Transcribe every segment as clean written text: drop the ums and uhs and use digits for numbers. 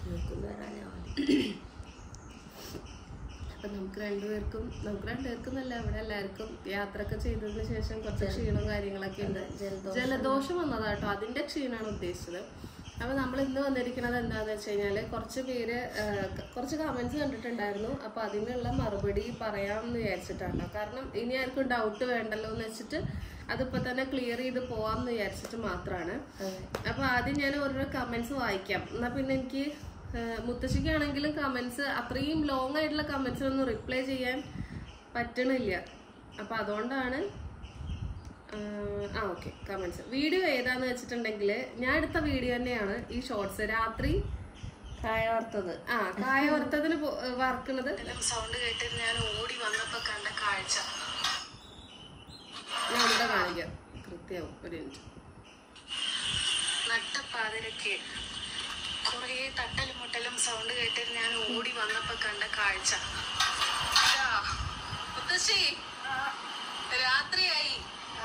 അപ്പൊ നമുക്ക് രണ്ടുപേർക്കും നല്ല അവിടെ എല്ലാവർക്കും യാത്രയൊക്കെ ചെയ്തതിന് ശേഷം കുറച്ച് ക്ഷീണവും കാര്യങ്ങളൊക്കെ ഉണ്ട്. ജലദോഷം വന്നതാട്ടോ, അതിന്റെ ക്ഷീണമാണ് ഉദ്ദേശിച്ചത്. അപ്പൊ നമ്മൾ ഇന്ന് വന്നിരിക്കുന്നത് എന്താന്ന് വെച്ച് കഴിഞ്ഞാല് കുറച്ച് കമന്റ്സ് കണ്ടിട്ടുണ്ടായിരുന്നു. അപ്പൊ അതിനുള്ള മറുപടി പറയാമെന്ന് വിചാരിച്ചിട്ടാണ്. കാരണം ഇനി ആർക്കും ഡൗട്ട് വേണ്ടല്ലോ എന്ന് വെച്ചിട്ട് അതിപ്പോ തന്നെ ക്ലിയർ ചെയ്ത് പോവാന്ന് വിചാരിച്ചിട്ട് മാത്രമാണ്. അപ്പൊ ആദ്യം ഞാൻ ഓരോ കമന്റ്സ് വായിക്കാം. എന്നാ പിന്നെ എനിക്ക് മുത്തശ്ശിക്കാണെങ്കിലും കമന്റ്സ് അത്രയും ലോങ് ആയിട്ടുള്ള കമന്റ്സിനൊന്നും റിപ്ലൈ ചെയ്യാൻ പറ്റണില്ല. അപ്പൊ അതുകൊണ്ടാണ് ഓക്കെ. കമന്റ്സ് വീഡിയോ ഏതാന്ന് വെച്ചിട്ടുണ്ടെങ്കിൽ ഞാൻ എടുത്ത വീഡിയോ തന്നെയാണ് ഈ ഷോർട്സ്. രാത്രി കായ വറുത്തതിന് വറക്കുന്നത് സൗണ്ട് കേട്ടിട്ട് ഞാൻ ഓടി വന്നപ്പോ കണ്ട കാഴ്ച ഞാൻ ഇവിടെ കാണിക്കാം. കൃത്യവും ഒരു മിനിറ്റ്. നട്ടപ്പാതിരക്ക് കുറെ തട്ടലും മുട്ടലും സൗണ്ട് കേട്ടിട്ട് ഞാൻ ഓടി വന്നപ്പോ കണ്ട കാഴ്ച. മുത്തശ്ശി രാത്രിയായി,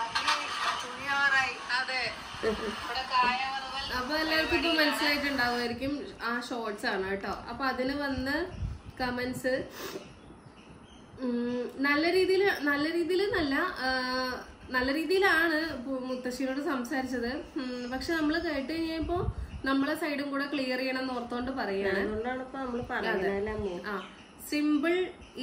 അതെ. അപ്പൊ എല്ലാവർക്കും ഇപ്പൊ മനസ്സിലായിട്ടുണ്ടാവുമായിരിക്കും ആ ഷോർട്സ് ആണ് കേട്ടോ. അപ്പൊ അതിന് വന്ന് കമന്റ്സ് നല്ല രീതിയിലാണ് മുത്തശ്ശിയോട് സംസാരിച്ചത്. പക്ഷെ നമ്മള് കേട്ട് കഴിഞ്ഞപ്പോ നമ്മളെ സൈഡും കൂടെ ക്ലിയർ ചെയ്യണം എന്ന് ഓർത്തോണ്ട് പറയാണ്. Simple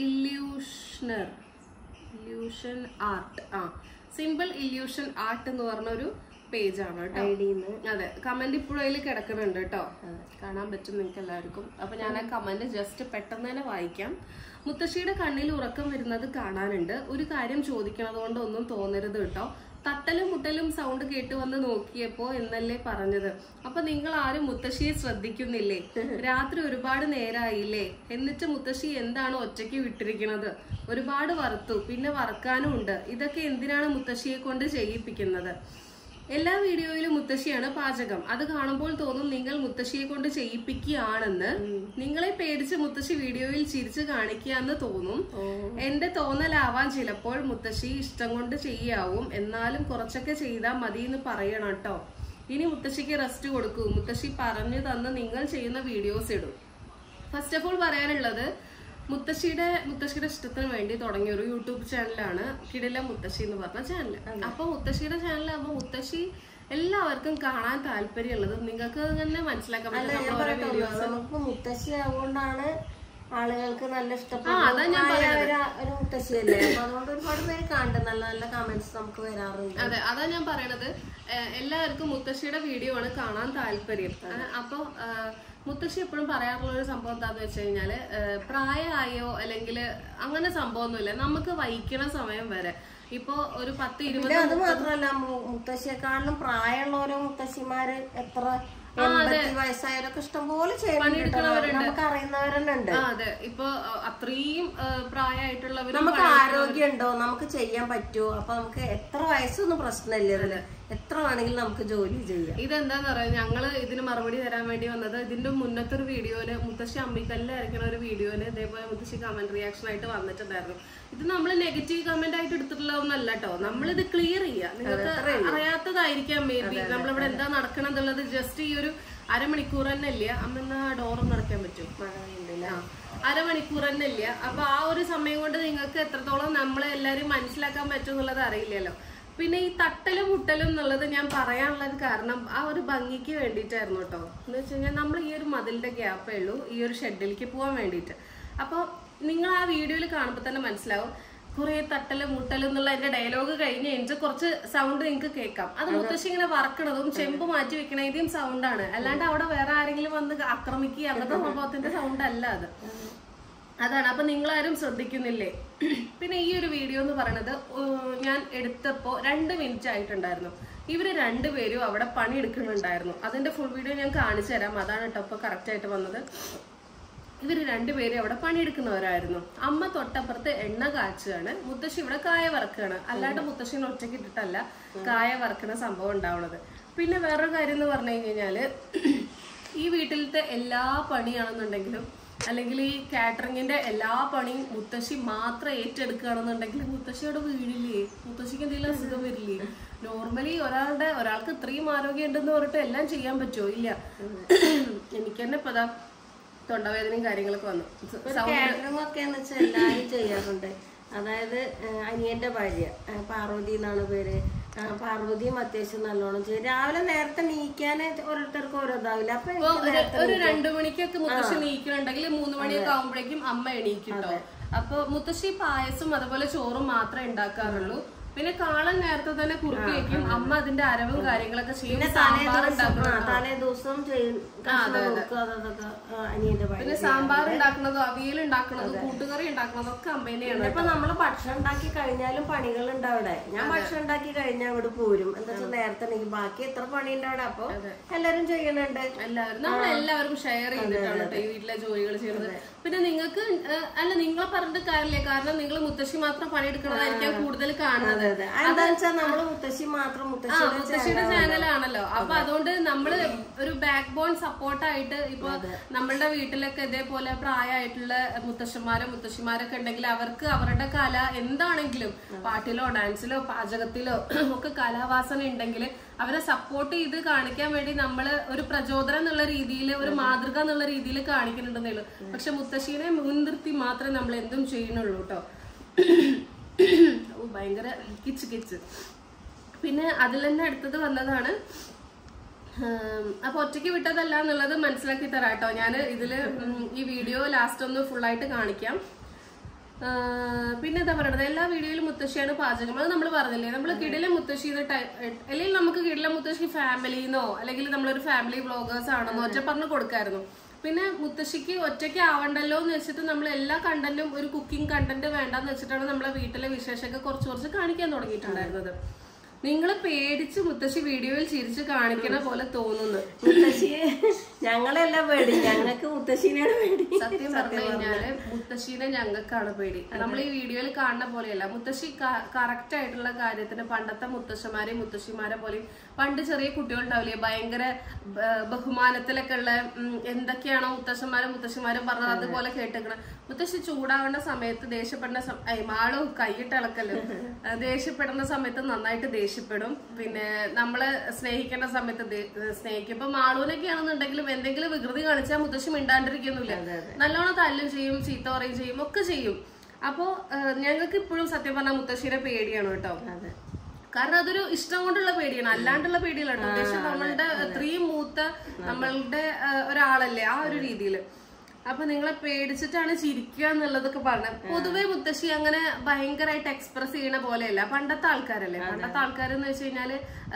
illusion art simple illusion art എന്ന് പറഞ്ഞൊരു പേജാണ് കേട്ടോ. അതെ, കമന്റ് ഇപ്പോഴും അതിൽ കിടക്കുന്നുണ്ട് കേട്ടോ, കാണാൻ പറ്റും നിങ്ങൾക്ക് എല്ലാവർക്കും. അപ്പൊ ഞാൻ ആ കമന്റ് ജസ്റ്റ് പെട്ടെന്ന് തന്നെ വായിക്കാം. മുത്തശ്ശിയുടെ കണ്ണിൽ ഉറക്കം വരുന്നത് കാണാനുണ്ട്. ഒരു കാര്യം ചോദിക്കണത് കൊണ്ട് ഒന്നും തോന്നരുത് കേട്ടോ. തട്ടലും മുട്ടലും സൗണ്ട് കേട്ട് വന്ന് നോക്കിയപ്പോ എന്നല്ലേ പറഞ്ഞത്. അപ്പൊ നിങ്ങൾ ആരും മുത്തശ്ശിയെ ശ്രദ്ധിക്കുന്നില്ലേ? രാത്രി ഒരുപാട് നേരായില്ലേ? എന്നിട്ട് മുത്തശ്ശി എന്താണ് ഒറ്റയ്ക്ക് വിട്ടിരിക്കുന്നത്? ഒരുപാട് വറുത്തു, പിന്നെ വറക്കാനും ഉണ്ട്. ഇതൊക്കെ എന്തിനാണ് മുത്തശ്ശിയെ കൊണ്ട് ചെയ്യിപ്പിക്കുന്നത്? എല്ലാ വീഡിയോയിലും മുത്തശ്ശിയാണ് പാചകം. അത് കാണുമ്പോൾ തോന്നും നിങ്ങൾ മുത്തശ്ശിയെ കൊണ്ട് ചെയ്യിപ്പിക്കുകയാണെന്ന്. നിങ്ങളെ പേടിച്ച് മുത്തശ്ശി വീഡിയോയിൽ ചിരിച്ചു കാണിക്കുകയെന്ന് തോന്നും. എന്റെ തോന്നലാവാൻ ചിലപ്പോൾ. മുത്തശ്ശി ഇഷ്ടം കൊണ്ട് ചെയ്യാവും, എന്നാലും കുറച്ചൊക്കെ ചെയ്താൽ മതി എന്ന് പറയണം കേട്ടോ. ഇനി മുത്തശ്ശിക്ക് റെസ്റ്റ് കൊടുക്കൂ. മുത്തശ്ശി പറഞ്ഞു തന്ന് നിങ്ങൾ ചെയ്യുന്ന വീഡിയോസ് ഇടും. ഫസ്റ്റ് ഓഫ് ഓൾ പറയാനുള്ളത്, മുത്തശ്ശിയുടെ ഇഷ്ടത്തിന് വേണ്ടി തുടങ്ങിയ ഒരു യൂട്യൂബ് ചാനലാണ് കിടില മുത്തശ്ശി എന്ന് പറഞ്ഞ ചാനൽ. അപ്പൊ മുത്തശ്ശിയുടെ ചാനലാകുമ്പോ മുത്തശ്ശി എല്ലാവർക്കും കാണാൻ താല്പര്യമുള്ളത് നിങ്ങൾക്ക് തന്നെ മനസ്സിലാക്കാൻ പറ്റും. മുത്തശ്ശി ആവുകൊണ്ടാണ് ആളുകൾക്ക് നല്ല ഇഷ്ടപ്പെടുന്ന മുത്തശ്ശിയല്ലേ. അപ്പൊ അതുകൊണ്ട് ഒരുപാട് പേര് കാണുന്നുണ്ട്, നല്ല നല്ല കമന്റ്സ് നമുക്ക് വരാറുണ്ട്. അതെ, അതാ ഞാൻ പറയണത്. എല്ലാവർക്കും മുത്തശ്ശിയുടെ വീഡിയോ ആണ് കാണാൻ താല്പര്യം. അപ്പൊ മുത്തശ്ശി എപ്പോഴും പറയാറുള്ള ഒരു സംഭവം എന്താന്ന് വെച്ച് കഴിഞ്ഞാല്, പ്രായമായോ അല്ലെങ്കിൽ അങ്ങനെ സംഭവമൊന്നുമില്ല, നമുക്ക് വഹിക്കണ സമയം വരെ. ഇപ്പൊ ഒരു 10-20 അത് മാത്രമല്ല, മുത്തശ്ശിയെക്കാളും പ്രായമുള്ള ഓരോ മുത്തശ്ശിമാര് എത്ര വയസ്സായവരൊക്കെ ഇഷ്ടംപോലെ നമുക്ക് അറിയുന്നവരുണ്ട്. അതെ, ഇപ്പൊ അത്രയും പ്രായമായിട്ടുള്ളവർ നമുക്ക് ആരോഗ്യമുണ്ടോ, നമുക്ക് ചെയ്യാൻ പറ്റുമോ? അപ്പൊ നമുക്ക് എത്ര വയസ്സൊന്നും പ്രശ്നമില്ല, ഇതില് എത്ര വേണമെങ്കിലും നമുക്ക് ജോലി ചെയ്യാം. ഇതെന്താന്ന് പറയാ, ഞങ്ങള് ഇതിന് മറുപടി തരാൻ വേണ്ടി വന്നത്, ഇതിന്റെ മുന്നത്തെ ഒരു വീഡിയോയില് മുത്തശ്ശി അമ്മിക്കല്ല് അരയ്ക്കണ ഒരു വീഡിയോയില് ഇതേപോലെ മുത്തശ്ശി കമന്റ് റിയാക്ഷൻ ആയിട്ട് വന്നിട്ടുണ്ടായിരുന്നു. ഇത് നമ്മള് നെഗറ്റീവ് കമന്റ് ആയിട്ട് എടുത്തിട്ടുള്ളതൊന്നല്ല കേട്ടോ, നമ്മളിത് ക്ലിയർ ചെയ്യാം. നിങ്ങൾക്ക് അറിയാത്തതായിരിക്കാം മേ ബി നമ്മളിവിടെ എന്താ നടക്കണെന്നുള്ളത്. ജസ്റ്റ് ഈ ഒരു അരമണിക്കൂർ തന്നെ ഇല്ല. അമ്മ ഡോറൊന്നും അടയ്ക്കാൻ പറ്റും, അരമണിക്കൂർ തന്നെ ഇല്ല. അപ്പൊ ആ ഒരു സമയം കൊണ്ട് നിങ്ങൾക്ക് എത്രത്തോളം നമ്മളെ എല്ലാരും മനസ്സിലാക്കാൻ പറ്റും എന്നുള്ളത് അറിയില്ലല്ലോ. പിന്നെ ഈ തട്ടലും മുട്ടലും എന്നുള്ളത് ഞാൻ പറയാനുള്ളത് കാരണം ആ ഒരു ഭംഗിക്ക് വേണ്ടിയിട്ടായിരുന്നു കേട്ടോ. എന്ന് വെച്ച് കഴിഞ്ഞാൽ നമ്മൾ ഈ ഒരു മതിലിന്റെ ഗ്യാപ്പേ ഉള്ളൂ ഈ ഒരു ഷെഡിലേക്ക് പോകാൻ വേണ്ടിയിട്ട്. അപ്പോൾ നിങ്ങൾ ആ വീഡിയോയിൽ കാണുമ്പോൾ തന്നെ മനസ്സിലാവും, കുറെ തട്ടലും മുട്ടലും എന്നുള്ള അതിന്റെ ഡയലോഗ് കഴിഞ്ഞ് എനിക്ക് കുറച്ച് സൗണ്ട് നിങ്ങൾക്ക് കേൾക്കാം. അത് മുത്തശ്ശി ഇങ്ങനെ വറക്കണതും ചെമ്പ് മാറ്റി വെക്കണതും സൗണ്ടാണ്, അല്ലാണ്ട് അവിടെ വേറെ ആരെങ്കിലും വന്ന് ആക്രമിക്കുക അങ്ങനത്തെ സംഭവത്തിന്റെ സൗണ്ട് അല്ല അത്. അതാണ്. അപ്പൊ നിങ്ങളാരും ശ്രദ്ധിക്കുന്നില്ലേ? പിന്നെ ഈ ഒരു വീഡിയോ എന്ന് പറയണത് ഞാൻ എടുത്തപ്പോ 2 മിനിറ്റ് ആയിട്ടുണ്ടായിരുന്നു. ഇവര് രണ്ടുപേരും അവിടെ പണിയെടുക്കുന്നുണ്ടായിരുന്നു. അതിന്റെ ഫുൾ വീഡിയോ ഞാൻ കാണിച്ചു തരാം. അതാണ് കേട്ടോ ഇപ്പൊ കറക്റ്റ് ആയിട്ട് വന്നത്. ഇവര് രണ്ടുപേരും അവിടെ പണിയെടുക്കുന്നവരായിരുന്നു. അമ്മ തൊട്ടപ്പുറത്ത് എണ്ണ കാച്ചുകയാണ്, മുത്തശ്ശി ഇവിടെ കായ വറക്കുകയാണ്. അല്ലാണ്ട് മുത്തശ്ശിനെ ഒറ്റയ്ക്ക് ഇട്ടിട്ടല്ല കായ വറക്കുന്ന സംഭവം ഉണ്ടാവുന്നത്. പിന്നെ വേറൊരു കാര്യം എന്ന് പറഞ്ഞു കഴിഞ്ഞാല്, ഈ വീട്ടിലത്തെ എല്ലാ പണിയാണെന്നുണ്ടെങ്കിലും അല്ലെങ്കിൽ ഈ കാറ്ററിങ്ങിന്റെ എല്ലാ പണിയും മുത്തശ്ശി മാത്രം ഏറ്റെടുക്കുകയാണെന്നുണ്ടെങ്കിൽ മുത്തശ്ശിയോട് വീഴില്ലേ? മുത്തശ്ശിക്ക് എന്തെങ്കിലും അസുഖം വരില്ലേ? നോർമലി ഒരാൾക്ക് ഇത്രയും ആരോഗ്യം ഉണ്ടെന്ന് പറഞ്ഞിട്ട് എല്ലാം ചെയ്യാൻ പറ്റുമോ? ഇല്ല. എനിക്ക് തന്നെ ഇപ്പൊ തൊണ്ടവേദനയും കാര്യങ്ങളൊക്കെ വന്നു. കാറ്ററിംഗ് ഒക്കെ എന്ന് വെച്ചാൽ എല്ലാവരും ചെയ്യാറുണ്ട്. അതായത് അനിയന്റെ ഭാര്യ പാർവതി എന്നാണ് പേര്. പാർവതിയും അത്യാവശ്യം നല്ലോണം ചെയ്യും. രാവിലെ നേരത്തെ നീക്കാൻ ഓരോരുത്തർക്കും ഓരോ ഇതാവില്ല. അപ്പൊ ഒരു 2 മണിക്കൊക്കെ മുത്തശ്ശി നീക്കണുണ്ടെങ്കിൽ 3 മണിയൊക്കെ ആകുമ്പോഴേക്കും അമ്മ എണീക്കിട്ടോ. അപ്പൊ മുത്തശ്ശി പായസം അതുപോലെ ചോറും മാത്രമേ ഉണ്ടാക്കാറുള്ളൂ. പിന്നെ കാളൻ നേരത്തെ തന്നെ കുറുക്കി വെക്കും. അമ്മ അതിന്റെ അരവും കാര്യങ്ങളൊക്കെ ചെയ്യും. തലേ ദിവസം പിന്നെ സാമ്പാർ ഉണ്ടാക്കുന്നതും അവിയൽ ഉണ്ടാക്കുന്നതും കൂട്ടുകറി ഉണ്ടാക്കുന്നതും ഒക്കെ അമ്മ തന്നെയാണ്. ഇപ്പൊ നമ്മള് ഭക്ഷണം ഉണ്ടാക്കി കഴിഞ്ഞാലും പണികളുണ്ട് അവിടെ. ഞാൻ ഭക്ഷണം ഉണ്ടാക്കി കഴിഞ്ഞാൽ അവിടെ പോരും. എന്താ വെച്ചാൽ നേരത്തെ എനിക്ക് ബാക്കി എത്ര പണിയുണ്ട് അവിടെ. അപ്പൊ എല്ലാരും ചെയ്യണുണ്ട്. നമ്മളെല്ലാവരും ഷെയർ ചെയ്തിട്ടാണ് ഈ വീട്ടിലെ ജോലികൾ ചെയ്യുന്നത്. പിന്നെ നിങ്ങൾക്ക് അല്ല നിങ്ങളെ പറഞ്ഞിട്ട് കാര്യമില്ല. കാരണം നിങ്ങൾ മുത്തശ്ശി മാത്രം പണിയെടുക്കുന്നതായിരിക്കാം കൂടുതൽ കാണുന്നത്. മുത്തശ്ശിയുടെ ചാനലാണല്ലോ. അപ്പൊ അതുകൊണ്ട് നമ്മള് ഒരു ബാക്ക് ബോൺ സപ്പോർട്ടായിട്ട് ഇപ്പൊ നമ്മളുടെ വീട്ടിലൊക്കെ ഇതേപോലെ പ്രായമായിട്ടുള്ള മുത്തശ്ശിമാരൊക്കെ ഉണ്ടെങ്കിൽ അവർക്ക് അവരുടെ കല എന്താണെങ്കിലും പാട്ടിലോ ഡാൻസിലോ പാചകത്തിലോ ഒക്കെ കലാവാസന ഉണ്ടെങ്കിൽ അവരെ സപ്പോർട്ട് ചെയ്ത് കാണിക്കാൻ വേണ്ടി നമ്മള് ഒരു പ്രചോദനം എന്നുള്ള രീതിയിൽ ഒരു മാതൃക എന്നുള്ള രീതിയിൽ കാണിക്കുന്നുണ്ടെന്നേ ഉള്ളൂ. പക്ഷെ മുത്തശ്ശീനെ മുൻനിർത്തി മാത്രമേ നമ്മൾ എന്തും ചെയ്യുന്നുള്ളൂ കേട്ടോ. ഭയങ്കര കിച്ച്. പിന്നെ അതിൽ തന്നെ അടുത്തത് വന്നതാണ്. അപ്പൊ ഒറ്റയ്ക്ക് വിട്ടതല്ല എന്നുള്ളത് മനസ്സിലാക്കി തരാം കേട്ടോ. ഞാൻ ഇതില് ഈ വീഡിയോ ലാസ്റ്റ് ഒന്ന് ഫുള്ളായിട്ട് കാണിക്കാം. പിന്നെ എന്താ പറയുന്നത്, എല്ലാ വീഡിയോയിലും മുത്തശ്ശിയാണ് പാചകം. അത് നമ്മൾ പറഞ്ഞില്ലേ, നമ്മൾ കിടില മുത്തശ്ശി അല്ലെങ്കിൽ നമുക്ക് കിടില മുത്തശ്ശി ഫാമിലിന്നോ അല്ലെങ്കിൽ നമ്മളൊരു ഫാമിലി വ്ളോഗേഴ്സ് ആണെന്നോ ഒറ്റ പറഞ്ഞു കൊടുക്കായിരുന്നു. പിന്നെ മുത്തശ്ശിക്ക് ഒറ്റയ്ക്ക് ആവണ്ടല്ലോ എന്ന് വെച്ചിട്ട് നമ്മൾ എല്ലാ കണ്ടന്റും ഒരു കുക്കിംഗ് കണ്ടന്റ് വേണ്ടെന്ന് വെച്ചിട്ടാണ് നമ്മളെ വീട്ടിലെ വിശേഷമൊക്കെ കുറച്ച് കാണിക്കാൻ തുടങ്ങിയിട്ടുണ്ടായിരുന്നത്. നിങ്ങള് പേടിച്ച് മുത്തശ്ശി വീഡിയോയിൽ ചിരിച്ച് കാണിക്കണ പോലെ തോന്നുന്നു. മുത്തശ്ശിയെ ഞങ്ങളെല്ലാം പേടി, ഞങ്ങൾക്ക് മുത്തശ്ശീനെയാണ് പേടി. സത്യം പറഞ്ഞു കഴിഞ്ഞാല് മുത്തശ്ശീനെ ഞങ്ങൾക്കാണ് പേടി. നമ്മൾ ഈ വീഡിയോയിൽ കാണുന്ന പോലെയല്ല. മുത്തശ്ശി കറക്റ്റ് ആയിട്ടുള്ള കാര്യത്തിന് പണ്ടത്തെ മുത്തശ്ശന്മാരെയും മുത്തശ്ശിമാരെ പോലെയും പണ്ട് ചെറിയ കുട്ടികളുണ്ടാവില്ലേ ഭയങ്കര ബഹുമാനത്തിലൊക്കെ ഉള്ള എന്തൊക്കെയാണോ മുത്തശ്ശിമാരും പറഞ്ഞത് അതുപോലെ കേട്ടിരിക്കണം. മുത്തശ്ശി ചൂടാവേണ്ട സമയത്ത് ദേഷ്യപ്പെടുന്ന മാളും കൈയിട്ടിളക്കല്ലോ ദേഷ്യപ്പെടുന്ന സമയത്ത് നന്നായിട്ട് ദേഷ്യപ്പെടും. പിന്നെ നമ്മള് സ്നേഹിക്കേണ്ട സമയത്ത് സ്നേഹിക്കും. ഇപ്പൊ മാളൂനൊക്കെ ആണെന്നുണ്ടെങ്കിലും എന്തെങ്കിലും വികൃതി കാണിച്ചാൽ മുത്തശ്ശി മിണ്ടാണ്ടിരിക്കുന്നില്ല. നല്ലോണം തല്ലും ചെയ്യും, ചീത്ത പറയും ചെയ്യും, ഒക്കെ ചെയ്യും. അപ്പോ ഞങ്ങൾക്ക് ഇപ്പോഴും സത്യം പറഞ്ഞാൽ മുത്തശ്ശിയുടെ പേടിയാണ് കേട്ടോ. കാരണം അതൊരു ഇഷ്ടം കൊണ്ടുള്ള പേടിയാണ്, അല്ലാണ്ടുള്ള പേടിയല്ല. ഉദ്ദേശം നമ്മളുടെ ഇത്രയും മൂത്ത നമ്മളുടെ ഒരാളല്ലേ ആ ഒരു രീതിയില്. അപ്പൊ നിങ്ങളെ പേടിച്ചിട്ടാണ് ചിരിക്കുക എന്നുള്ളതൊക്കെ പറഞ്ഞത്. പൊതുവെ മുത്തശ്ശി അങ്ങനെ ഭയങ്കരമായിട്ട് എക്സ്പ്രസ് ചെയ്യണ പോലെയല്ല. പണ്ടത്തെ ആൾക്കാരല്ലേ, പണ്ടത്തെ ആൾക്കാരെന്ന് വെച്ച് കഴിഞ്ഞാല്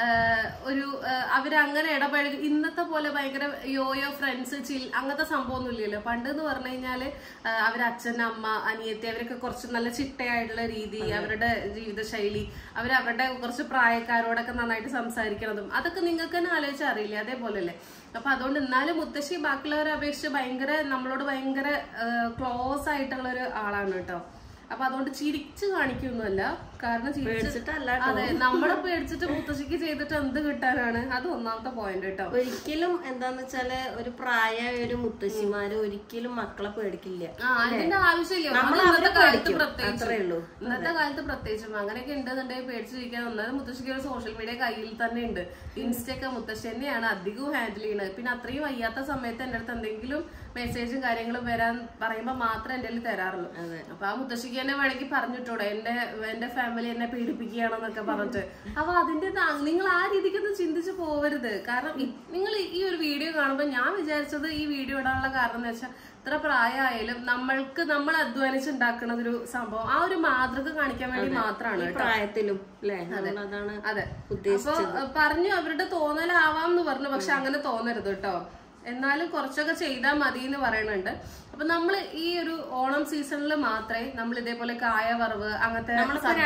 അവരങ്ങനെ ഇടപഴകി ഇന്നത്തെ പോലെ ഭയങ്കര യോയോ ഫ്രണ്ട്സ് ചിൽ അങ്ങനത്തെ സംഭവം ഒന്നും ഇല്ലല്ലോ. പണ്ട് എന്ന് പറഞ്ഞു കഴിഞ്ഞാല് അച്ഛൻ അമ്മ അനിയത്തി അവരൊക്കെ കുറച്ച് നല്ല ചിട്ടയായിട്ടുള്ള രീതി, അവരുടെ ജീവിതശൈലി, അവരുടെ കുറച്ച് പ്രായക്കാരോടൊക്കെ നന്നായിട്ട് സംസാരിക്കണതും അതൊക്കെ നിങ്ങൾക്ക് തന്നെ ആലോചിച്ചാൽ അറിയില്ലേ, അതേപോലെ അല്ലേ. അപ്പൊ അതുകൊണ്ട് എന്നാലും മുത്തശ്ശി ബാക്കിയുള്ളവരെ അപേക്ഷിച്ച് നമ്മളോട് ഭയങ്കര ക്ലോസ് ആയിട്ടുള്ള ഒരു ആളാണ് കേട്ടോ. അപ്പൊ അതുകൊണ്ട് ചിരിച്ചു കാണിക്കൊന്നുമല്ല. കാരണം അതെ നമ്മളെ പേടിച്ചിട്ട് മുത്തശ്ശിക്ക് ചെയ്തിട്ട് എന്ത് കിട്ടാനാണ്, അത് ഒന്നാമത്തെ പോയിന്റ് കേട്ടോ. ഒരിക്കലും എന്താന്ന് വെച്ചാല് ഒരു പ്രായമായ ഒരു മുത്തശ്ശിമാര് ഒരിക്കലും മക്കളെ പേടിക്കില്ല. അതിന്റെ ആവശ്യമില്ല. ഇന്നത്തെ കാലത്ത് പ്രത്യേകിച്ചും അങ്ങനെയൊക്കെ ഉണ്ടെന്നുണ്ടെങ്കിൽ പേടിച്ചിരിക്കാൻ ഒന്നാമത് മുത്തശ്ശിക്ക് ഒരു സോഷ്യൽ മീഡിയ കയ്യിൽ തന്നെ ഉണ്ട്. ഇൻസ്റ്റയൊക്കെ മുത്തശ്ശി തന്നെയാണ് അധികവും ഹാൻഡിൽ ചെയ്യുന്നത്. പിന്നെ അത്രയും വയ്യാത്ത സമയത്ത് എന്റെ അടുത്ത് എന്തെങ്കിലും മെസ്സേജും കാര്യങ്ങളും വരാൻ പറയുമ്പോ മാത്രമേ എന്റെ കയ്യിൽ തരാറുള്ളൂ. അപ്പൊ ആ മുത്തശ്ശിക്ക് തന്നെ വേണമെങ്കിൽ പറഞ്ഞിട്ടൂടെ എന്റെ ഫാമിലി എന്നെ പീഡിപ്പിക്കുകയാണെന്നൊക്കെ പറഞ്ഞിട്ട്. അപ്പൊ അതിന്റെ നിങ്ങൾ ആ രീതിക്കൊന്നും ചിന്തിച്ചു പോവരുത്. കാരണം നിങ്ങൾ ഈ ഒരു വീഡിയോ കാണുമ്പോൾ ഞാൻ വിചാരിച്ചത് ഈ വീഡിയോ ഇടാനുള്ള കാരണം എന്ന് വെച്ചാൽ ഇത്ര പ്രായമായാലും നമ്മൾ അധ്വാനിച്ചുണ്ടാക്കണതൊരു സംഭവം ആ ഒരു മാതൃക കാണിക്കാൻ വേണ്ടി മാത്രമാണ് പ്രായത്തിലും. അതെ അപ്പൊ പറഞ്ഞു അവരുടെ തോന്നലാവാം എന്ന് പറഞ്ഞു. പക്ഷെ അങ്ങനെ തോന്നരുത് കേട്ടോ. എന്നാലും കുറച്ചൊക്കെ ചെയ്താൽ മതി എന്ന് പറയുന്നുണ്ട്. അപ്പൊ നമ്മൾ ഈ ഒരു ഓണം സീസണിൽ മാത്രമേ നമ്മൾ ഇതേപോലെ കായ വറവ് അങ്ങനത്തെ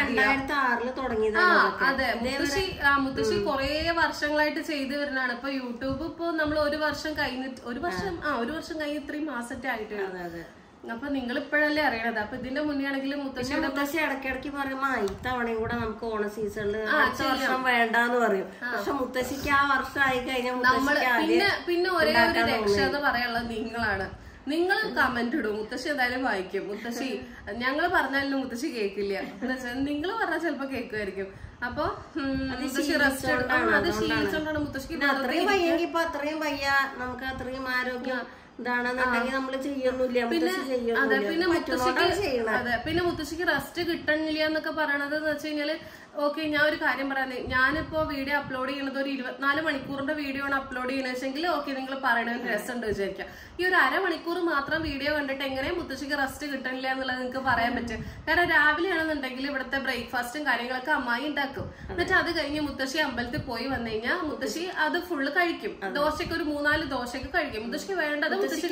അതെ മുത്തശ്ശി കുറെ വർഷങ്ങളായിട്ട് ചെയ്തു വരുന്നതാണ്. ഇപ്പൊ യൂട്യൂബ് ഇപ്പൊ നമ്മൾ ഒരു വർഷം കഴിഞ്ഞ് 3 മാസത്തെ ആയിട്ട്. അപ്പൊ നിങ്ങൾ ഇപ്പോഴല്ലേ അറിയണത്. അപ്പൊ ഇതിന്റെ മുന്നേ ആണെങ്കിലും മുത്തശ്ശി ഇടയ്ക്കിടയ്ക്ക് പറയുമ്പോ ഇത്തവണയും കൂടെ നമുക്ക് ഓണ സീസണിൽ വർഷം വേണ്ടാന്ന് പറയും. പക്ഷെ മുത്തശ്ശിക്ക് ആ വർഷം ആയി കഴിഞ്ഞാൽ പിന്നെ ഒരേ ഒരു രക്ഷ എന്ന് പറയാനുള്ളത് നിങ്ങളാണ്. നിങ്ങൾ കമന്റ് ഇടും, മുത്തശ്ശി എന്തായാലും വായിക്കും. മുത്തശ്ശി ഞങ്ങൾ പറഞ്ഞാലും മുത്തശ്ശി കേൾക്കില്ല. എന്താ വെച്ചാൽ നിങ്ങൾ പറഞ്ഞാൽ ചിലപ്പോ കേൾക്കുമായിരിക്കും. അപ്പൊ മുത്തശ്ശി റെസ്റ്റ് എടുക്കണം. അത് ശീലിച്ചോണ്ടാണ് മുത്തശ്ശിക്ക് അത്രയും വയ്യെങ്കിൽ ഇപ്പൊ അത്രയും വയ്യ നമുക്ക് അത്രയും ആരോഗ്യം ഇതാണെന്നുണ്ടെങ്കിൽ നമ്മള് ചെയ്യൊന്നുമില്ല, മുത്തശ്ശി ചെയ്യൊന്നുമില്ല. അതെ, പിന്നെ മുത്തശ്ശിക്ക് റെസ്റ്റ് കിട്ടണില്ല എന്നൊക്കെ പറയണത് എന്ന് വെച്ച് കഴിഞ്ഞാല്, ഓക്കെ ഞാൻ ഒരു കാര്യം പറയാനേ, ഞാനിപ്പോ വീഡിയോ അപ്ലോഡ് ചെയ്യുന്നത് ഒരു 24 മണിക്കൂറിന്റെ വീഡിയോ ആണ് അപ്ലോഡ് ചെയ്യണമെങ്കിൽ ഓക്കെ നിങ്ങൾ പറയണത് രസമുണ്ട് വിചാരിക്കാം. ഈ ഒരു അരമണിക്കൂർ മാത്രം വീഡിയോ കണ്ടിട്ട് എങ്ങനെ മുത്തശ്ശിക്ക് റെസ്റ്റ് കിട്ടണില്ല എന്നുള്ളത് നിങ്ങൾക്ക് പറയാൻ പറ്റും. കാരണം രാവിലെ ആണെന്നുണ്ടെങ്കിൽ ഇവിടുത്തെ ബ്രേക്ക്ഫാസ്റ്റും കാര്യങ്ങളൊക്കെ അമ്മായി ഉണ്ടാക്കും. എന്നിട്ട് അത് കഴിഞ്ഞ് മുത്തശ്ശി അമ്പലത്തിൽ പോയി വന്നു കഴിഞ്ഞാൽ മുത്തശ്ശി അത് ഫുള്ള് കഴിക്കും. ദോശക്ക് ഒരു 3-4 ദോശയൊക്കെ കഴിക്കും. മുത്തശ്ശിക്ക് വേണ്ടത് മുത്തശ്ശി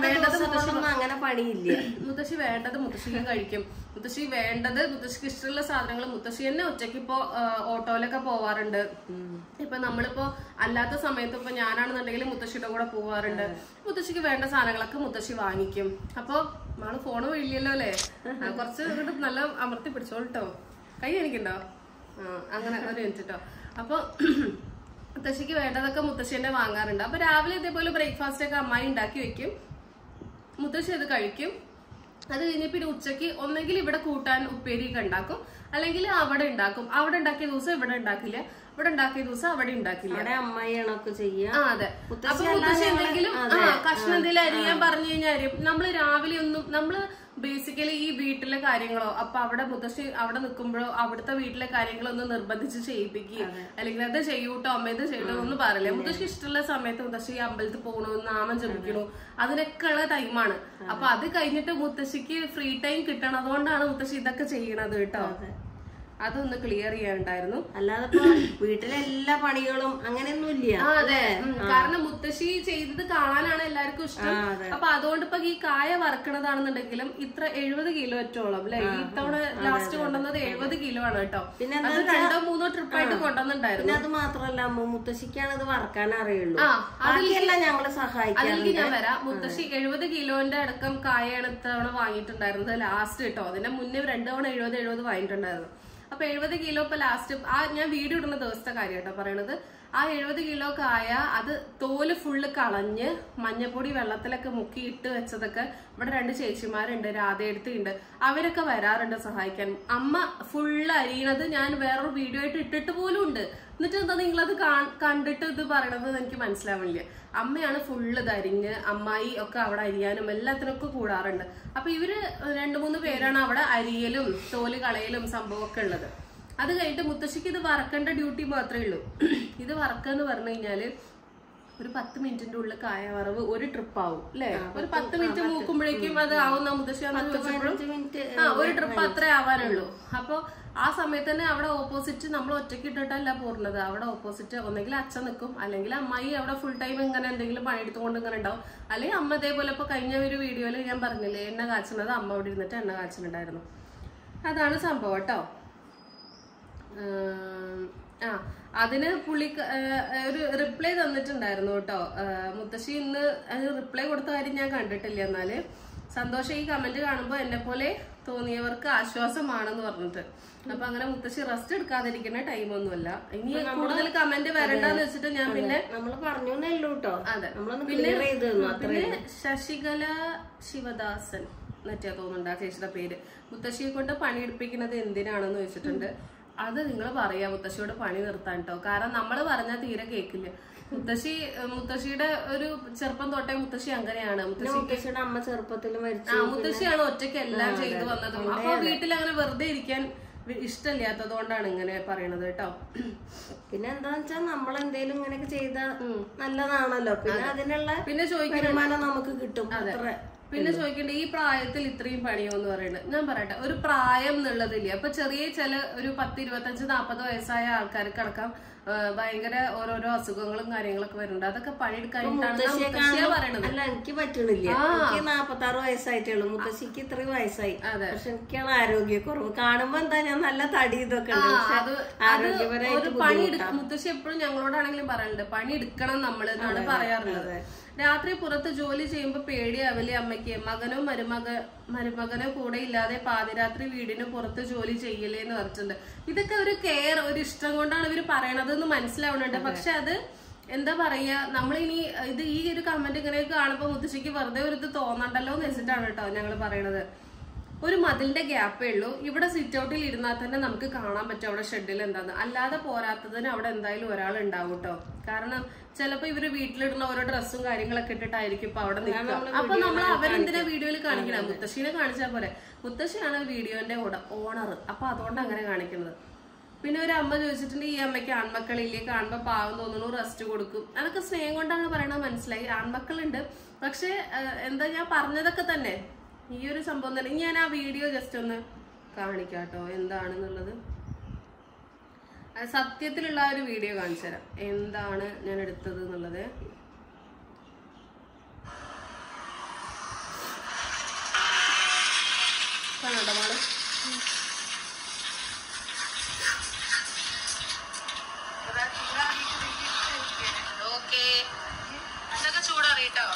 അങ്ങനെ പണിയില്ല. മുത്തശ്ശി വേണ്ടത് മുത്തശ്ശിക്ക് കഴിക്കും. മുത്തശ്ശി വേണ്ടത് മുത്തശ്ശിക്ക് ഇഷ്ടമുള്ള സാധനങ്ങൾ മുത്തശ്ശി തന്നെ ഒറ്റയ്ക്ക് ഇപ്പൊ ഓട്ടോയിലൊക്കെ പോവാറുണ്ട്. ഇപ്പൊ നമ്മളിപ്പോ അല്ലാത്ത സമയത്ത് ഇപ്പൊ ഞാനാണെന്നുണ്ടെങ്കിൽ മുത്തശ്ശിയുടെ കൂടെ പോവാറുണ്ട്. മുത്തശ്ശിക്ക് വേണ്ട സാധനങ്ങളൊക്കെ മുത്തശ്ശി വാങ്ങിക്കും. അപ്പൊ നാളെ ഫോണ് വീഴില്ലല്ലോ അല്ലേ? കുറച്ച് ഇങ്ങോട്ട് നല്ല അമർത്തി പിടിച്ചോളട്ടോ. കൈ എനിക്കുണ്ടോ? അങ്ങനെ ഒരു മിനിറ്റ് കേട്ടോ. അപ്പൊ മുത്തശ്ശിക്ക് വേണ്ടതൊക്കെ മുത്തശ്ശി തന്നെ വാങ്ങാറുണ്ട്. അപ്പൊ രാവിലെ ഇതേപോലെ ബ്രേക്ക്ഫാസ്റ്റ് ഒക്കെ അമ്മായി ഉണ്ടാക്കി വെക്കും. മുത്തശ്ശി അത് കഴിക്കും. അത് കഴിഞ്ഞ് പിന്നെ ഉച്ചക്ക് ഒന്നെങ്കിൽ ഇവിടെ കൂട്ടാൻ ഉപ്പേരിയൊക്കെ ഉണ്ടാക്കും, അല്ലെങ്കിൽ അവിടെ ഉണ്ടാക്കും. അവിടെ ഉണ്ടാക്കിയ ദിവസം ഇവിടെ ഉണ്ടാക്കില്ല, ഇവിടെ ഉണ്ടാക്കിയ ദിവസം അവിടെ ഉണ്ടാക്കില്ല. അമ്മായിയാണൊക്കെ ചെയ്യാ. അതെ. അപ്പൊ മുത്തശ്ശി എന്തെങ്കിലും കഷ്ണം എന്തെങ്കിലും അരിയാൻ പറഞ്ഞു കഴിഞ്ഞാൽ നമ്മള് രാവിലെ ഒന്നും നമ്മള് ബേസിക്കലി ഈ വീട്ടിലെ കാര്യങ്ങളോ അപ്പൊ അവിടെ മുത്തശ്ശി അവിടെ നിൽക്കുമ്പോഴോ അവിടുത്തെ വീട്ടിലെ കാര്യങ്ങളൊന്നും നിർബന്ധിച്ച് ചെയ്യിപ്പിക്കുക, അല്ലെങ്കിൽ അത് ചെയ്യൂട്ടോ അമ്മ ഇത് ചെയ്യട്ടോ ഒന്നും പറയില്ല. മുത്തശ്ശി ഇഷ്ടമുള്ള സമയത്ത് മുത്തശ്ശി അമ്പലത്തിൽ പോകണു, നാമം ജപിക്കണു, അതിനൊക്കെ ഉള്ള ടൈമാണ്. അപ്പൊ അത് കഴിഞ്ഞിട്ട് മുത്തശ്ശിക്ക് ഫ്രീ ടൈം കിട്ടണതുകൊണ്ടാണ് മുത്തശ്ശി ഇതൊക്കെ ചെയ്യണത് കേട്ടോ. അതൊന്ന് ക്ലിയർ ചെയ്യാനുണ്ടായിരുന്നു. അല്ലാതെ വീട്ടിലെ എല്ലാ പണികളും അങ്ങനെയൊന്നും ഇല്ല. അതെ, കാരണം മുത്തശ്ശി ചെയ്തത് കാണാനാണ് എല്ലാവർക്കും ഇഷ്ടം. അപ്പൊ അതുകൊണ്ട് ഇപ്പൊ ഈ കായ വറക്കണതാണെന്നുണ്ടെങ്കിലും ഇത്ര 70 കിലോ ഏറ്റോളം അല്ലെ ഈ തവണ ലാസ്റ്റ് കൊണ്ടുവന്നത് 70 കിലോ ആണ് കേട്ടോ. പിന്നെ 2-3 ട്രിപ്പായിട്ട് കൊണ്ടുവന്നിട്ടുണ്ടായിരുന്നു. അത് മാത്രല്ല മുത്തശ്ശിക്കാണ് അത് വറക്കാൻ അറിയുള്ളൂ. അതിലെല്ലാം ഞങ്ങള് സഹായിക്കും. അതിലേക്ക് ഞാൻ വരാം. മുത്തശ്ശി 70 കിലോന്റെ അടക്കം കായാണ് ഇത്തവണ വാങ്ങിയിട്ടുണ്ടായിരുന്നത് ലാസ്റ്റ് കേട്ടോ. അതിന്റെ മുന്നേ 2 തവണ 70 വാങ്ങിയിട്ടുണ്ടായിരുന്നു. അപ്പൊ 70 കിലോ ഇപ്പൊ ലാസ്റ്റ് ഞാൻ വീഡിയോ ഇടുന്ന ദിവസത്തെ കാര്യം കേട്ടോ പറയണത്. ആ 70 കിലോ കായ അത് തോല് ഫുള്ള് കളഞ്ഞ് മഞ്ഞപ്പൊടി വെള്ളത്തിലൊക്കെ മുക്കി ഇട്ട് വെച്ചതൊക്കെ ഇവിടെ 2 ചേച്ചിമാരുണ്ട്, രാധയെടുത്തുണ്ട്, അവരൊക്കെ വരാറുണ്ട് സഹായിക്കാൻ. അമ്മ ഫുള്ള് അരിയണത് ഞാൻ വേറൊരു വീഡിയോ ആയിട്ട് ഇട്ടിട്ട് പോലും ഉണ്ട്. എന്നിട്ട് എന്താ നിങ്ങളത് കണ്ടിട്ട് ഇത് പറയണത് എനിക്ക് മനസ്സിലാവില്ല. അമ്മയാണ് ഫുള്ള് ഇത് അരിഞ്ഞ്, അമ്മായി ഒക്കെ അവിടെ അരിയാനും എല്ലാത്തിനൊക്കെ കൂടാറുണ്ട്. അപ്പൊ ഇവര് 2-3 പേരാണ് അവിടെ അരിയലും തോല് കളയലും സംഭവമൊക്കെ ഉള്ളത്. അത് കഴിഞ്ഞിട്ട് മുത്തശ്ശിക്ക് ഇത് വറക്കേണ്ട ഡ്യൂട്ടി മാത്രമേ ഉള്ളൂ. ഇത് വറക്കാന്ന് പറഞ്ഞു കഴിഞ്ഞാല് ഒരു 10 മിനിറ്റിന്റെ ഉള്ളിൽ കായ വറവ് ഒരു ട്രിപ്പ് ആവും അല്ലെ? ഒരു 10 മിനിറ്റ് മൂക്കുമ്പോഴേക്കും അത് ആവുന്ന മുത്തശ്ശി ഒരു ട്രിപ്പ് അത്രേ ആവാനുള്ളൂ. അപ്പൊ ആ സമയത്ത് തന്നെ അവിടെ ഓപ്പോസിറ്റ് നമ്മൾ ഒറ്റയ്ക്ക് ഇട്ടിട്ടല്ല പോരുന്നത്. അവിടെ ഓപ്പോസിറ്റ് ഒന്നെങ്കിൽ അച്ഛൻ നിൽക്കും, അല്ലെങ്കിൽ അമ്മായി അവിടെ ഫുൾ ടൈം ഇങ്ങനെ എന്തെങ്കിലും പണിയെടുത്തുകൊണ്ട് ഇങ്ങനെ ഉണ്ടാവും, അല്ലെങ്കിൽ അമ്മ ഇതേപോലെ ഇപ്പൊ കഴിഞ്ഞ ഒരു വീഡിയോയിൽ ഞാൻ പറഞ്ഞില്ലേ എണ്ണ കാച്ചുന്നത്, അമ്മ അവിടെ ഇരുന്നിട്ട് എണ്ണ കാച്ചുന്നുണ്ടായിരുന്നു. അതാണ് സംഭവം കേട്ടോ. അതിന് പുള്ളി ഒരു റിപ്ലൈ തന്നിട്ടുണ്ടായിരുന്നു കേട്ടോ. മുത്തശ്ശി ഇന്ന് റിപ്ലൈ കൊടുത്ത കാര്യം ഞാൻ കണ്ടിട്ടില്ല. എന്നാല് സന്തോഷം ഈ കമന്റ് കാണുമ്പോ എന്നെ പോലെ തോന്നിയവർക്ക് ആശ്വാസമാണെന്ന് പറഞ്ഞിട്ട്. അപ്പൊ അങ്ങനെ മുത്തശ്ശി റെസ്റ്റ് എടുക്കാതിരിക്കുന്ന ടൈമൊന്നുമല്ല. ഇനി കൂടുതൽ കമന്റ് വരണ്ടെന്ന് വെച്ചിട്ട് ഞാൻ പിന്നെ നമ്മള് പറഞ്ഞു കേട്ടോ. അതെ, പിന്നെ ശശികല ശിവദാസൻ മറ്റേ തോന്നുന്നുണ്ട് ആ ചേച്ചിയുടെ പേര്. മുത്തശ്ശിയെ കൊണ്ട് പണിയെടുപ്പിക്കുന്നത് എന്തിനാണെന്ന് ചോദിച്ചിട്ടുണ്ട്. അത് നിങ്ങൾ പറയാ മുത്തശ്ശിയോട് പണി നിർത്താൻ കേട്ടോ. കാരണം നമ്മള് പറഞ്ഞാൽ തീരെ കേൾക്കില്ല. മുത്തശ്ശിയുടെ ഒരു ചെറുപ്പം തൊട്ടേ മുത്തശ്ശി അങ്ങനെയാണ്. മുത്തശ്ശിയുടെ അമ്മ ചെറുപ്പത്തിൽ മുത്തശ്ശിയാണ് ഒറ്റയ്ക്ക് എല്ലാം ചെയ്തു വന്നതും. അപ്പൊ വീട്ടിൽ അങ്ങനെ വെറുതെ ഇരിക്കാൻ ഇഷ്ടമില്ലാത്തത് കൊണ്ടാണ് ഇങ്ങനെ പറയണത് കേട്ടോ. പിന്നെ എന്താന്ന് വെച്ചാൽ നമ്മളെന്തേലും ഇങ്ങനെയൊക്കെ ചെയ്താൽ നല്ലതാണല്ലോ. പിന്നെ അതിനുള്ള വരുമാനം നമുക്ക് കിട്ടും. പിന്നെ ചോദിക്കണ്ടേ ഈ പ്രായത്തിൽ ഇത്രയും പണിയോ എന്ന് പറയുന്നത്. ഞാൻ പറയട്ടെ, ഒരു പ്രായം എന്നുള്ളതില്ല. അപ്പൊ ചെറിയ ഒരു 10, 25, 40 വയസ്സായ ആൾക്കാർക്ക് അടക്കം ഭയങ്കര ഓരോരോ അസുഖങ്ങളും കാര്യങ്ങളൊക്കെ വരുന്നുണ്ട്. അതൊക്കെ പണിയെടുക്കാനായിട്ടാണ് പറയണത്. അല്ല, എനിക്ക് പറ്റണില്ല. എനിക്ക് 46 വയസ്സായിട്ടേ ഉള്ളൂ. മുത്തശ്ശിക്ക് ഇത്രയും വയസ്സായി. പക്ഷെ എനിക്കാണ് ആരോഗ്യക്കുറവ്. കാണുമ്പോ എന്താ ഞാൻ നല്ല തടി ഇതൊക്കെ മുത്തശ്ശി എപ്പോഴും ഞങ്ങളോടാണെങ്കിലും പറയാറുണ്ട് പണി എടുക്കണം നമ്മൾ എന്നാണ് പറയാറുള്ളത്. രാത്രി പുറത്ത് ജോലി ചെയ്യുമ്പോ പേടിയാവില്ലേ അമ്മയ്ക്ക്? മകനോ മരുമകനോ കൂടെ ഇല്ലാതെ പാതിരാത്രി വീടിന് പുറത്ത് ജോലി ചെയ്യലേ എന്ന് പറഞ്ഞിട്ടുണ്ട്. ഇതൊക്കെ ഒരു കെയർ, ഒരു ഇഷ്ടം കൊണ്ടാണ് ഇവര് പറയണത് എന്ന് മനസ്സിലാവുന്നുണ്ട്. പക്ഷെ അത് എന്താ പറയാ, നമ്മളിനി ഈ ഒരു കമന്റ് ഇങ്ങനെ കാണുമ്പോ മുത്തശ്ശിക്ക് വെറുതെ ഒരു ഇത് തോന്നണ്ടല്ലോ എന്ന് വെച്ചിട്ടാണ് കേട്ടോ ഞങ്ങള് പറയണത്. ഒരു മതിലിന്റെ ഗ്യാപ്പേ ഉള്ളൂ. ഇവിടെ സിറ്റ് ഔട്ടിൽ ഇരുന്നാൽ തന്നെ നമുക്ക് കാണാൻ പറ്റും അവിടെ ഷെഡിൽ എന്താന്ന്. അല്ലാതെ പോരാത്തതിന് അവിടെ എന്തായാലും ഒരാൾ ഉണ്ടാവും കേട്ടോ. കാരണം ചിലപ്പോ ഇവര് വീട്ടിലിടുന്ന ഓരോ ഡ്രസ്സും കാര്യങ്ങളൊക്കെ ഇട്ടിട്ടായിരിക്കും ഇപ്പൊ അവിടെ നിൽക്കുക. അപ്പൊ നമ്മൾ അവരെന്തിനാ വീഡിയോയിൽ കാണിക്കണം? മുത്തശ്ശീനെ കാണിച്ചാൽ പോലെ. മുത്തശ്ശിയാണ് വീഡിയോന്റെ ഓണർ, അപ്പൊ അതുകൊണ്ട് അങ്ങനെ കാണിക്കുന്നത്. പിന്നെ ഒരു അമ്മ ചോദിച്ചിട്ടുണ്ട്, ഈ അമ്മയ്ക്ക് ആൺമക്കളില്ലേ, കാണുമ്പോ പാവം തോന്നുന്നു, റെസ്റ്റ് കൊടുക്കും. അതൊക്കെ സ്നേഹം കൊണ്ടാണ് പറയണത്, മനസ്സിലായി. ആൺമക്കളുണ്ട്, പക്ഷെ എന്താ ഞാൻ പറഞ്ഞതൊക്കെ തന്നെ ഈ ഒരു സംഭവം തന്നെ. ഞാൻ ആ വീഡിയോ ജസ്റ്റ് ഒന്ന് കാണിക്കാം കേട്ടോ എന്താണെന്നുള്ളത്. സത്യത്തിലുള്ള ഒരു വീഡിയോ കാണിച്ചു തരാം എന്താണ് ഞാൻ എടുത്തത് എന്നുള്ളത്. കാണാട്ടോ മോള്? ഓക്കെ, ഇതൊക്കെ ചൂടറിയിട്ടോ.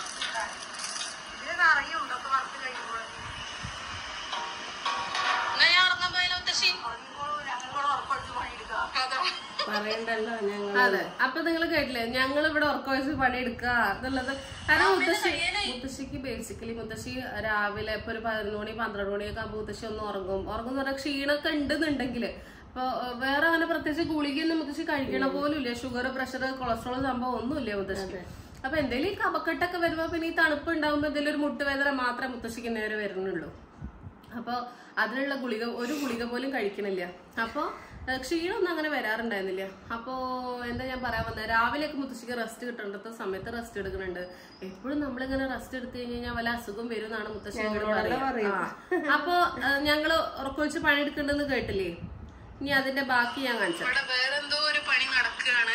അതെ, അപ്പൊ നിങ്ങൾ കേട്ടില്ലേ, ഞങ്ങൾ ഇവിടെ ഉറക്കവയസ് പണിയെടുക്കുക എന്നുള്ളത്. കാരണം മുത്തശ്ശിക്ക് ബേസിക്കലി മുത്തശ്ശി രാവിലെ ഇപ്പൊ ഒരു 11 മണി 12 മണിയൊക്കെ ആകുമ്പോ മുത്തശ്ശി ഒന്ന് ഉറങ്ങുന്ന പറഞ്ഞാൽ ക്ഷീണൊക്കെ ഉണ്ടെന്നുണ്ടെങ്കില് ഇപ്പൊ വേറെ അങ്ങനെ പ്രത്യേകിച്ച് ഗുളികയൊന്നും മുത്തശ്ശി കഴിക്കണ പോലും ഇല്ല. ഷുഗർ, പ്രഷർ, കൊളസ്ട്രോൾ സംഭവം ഒന്നുമില്ല മുത്തശ്ശി. അപ്പൊ എന്തെങ്കിലും ഈ കഫക്കെട്ടൊക്കെ വരുമ്പോ പിന്നെ ഈ തണുപ്പ് ഉണ്ടാവുമ്പോ എന്തെങ്കിലും ഒരു മുട്ടുവേദന മാത്രമേ മുത്തശ്ശിക്ക് നേരെ വരുന്നുള്ളൂ. അപ്പൊ അതിനുള്ള ഒരു ഗുളിക പോലും കഴിക്കണില്ല. അപ്പൊ ക്ഷീണമൊന്നും അങ്ങനെ വരാറുണ്ടായിരുന്നില്ല. അപ്പോ എന്താ ഞാൻ പറയാൻ വന്നത്, രാവിലെയൊക്കെ മുത്തശ്ശിക്ക് റെസ്റ്റ് കിട്ടേണ്ട സമയത്ത് റെസ്റ്റ് എടുക്കുന്നുണ്ട്. എപ്പോഴും നമ്മളിങ്ങനെ റെസ്റ്റ് എടുത്തു കഴിഞ്ഞാൽ വല്ല അസുഖം വരും എന്നാണ് മുത്തശ്ശി പറയാ. അപ്പൊ ഞങ്ങള് ഉറക്കൊഴിച്ച് പണിയെടുക്കണ്ടെന്ന് കേട്ടില്ലേ? ഇനി അതിന്റെ ബാക്കി ഞാൻ കാണിച്ചു. വേറെന്തോ ഒരു പണി നടക്കുകയാണ്.